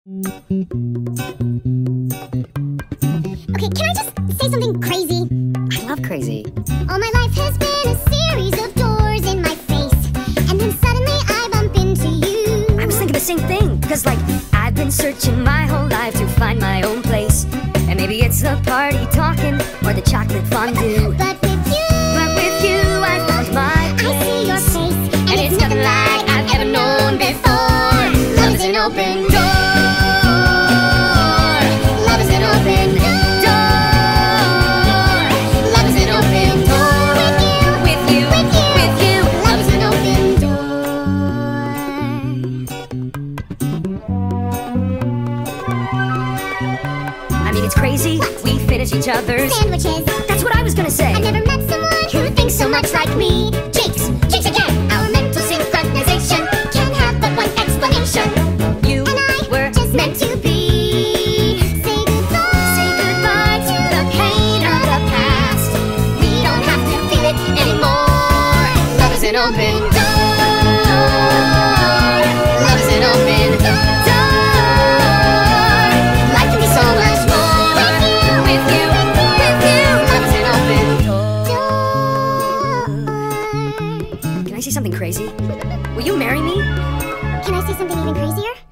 Okay, can I just say something crazy? I love crazy. All my life has been a series of doors in my face, and then suddenly I bump into you. I was thinking the same thing, because like, I've been searching my whole life to find my own place. And maybe it's the party talking, or the chocolate fondue. But with you, I found my place. I see your face, and it's nothing like I've ever known before. Love is an open door. Love is an open door. Love is an open door. With you. Love is an open door. I mean, it's crazy. We finish each other's sandwiches. That's what I was gonna say. I've never met someone who thinks so much like me. Cheeks again. Our mental synchronization can have but one explanation. You and I were just meant to be. Say goodbye to the pain of the past. We don't have to feel it anymore. Love is an open door. Love is an open door. Life can be so much more with you. Love is an open door. Can I say something crazy? Will you marry me? Can I say something even crazier?